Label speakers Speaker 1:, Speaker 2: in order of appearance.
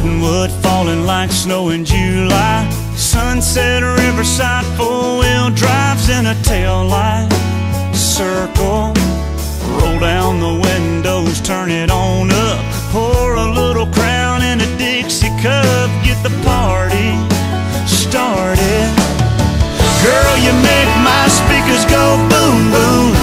Speaker 1: cottonwood falling like snow in July. Sunset Riverside, four-wheel drives in a tail light. Circle, roll down the windows, turn it on up. Pour a little Crown in a Dixie cup, get the party started. Girl, you make my speakers go boom, boom.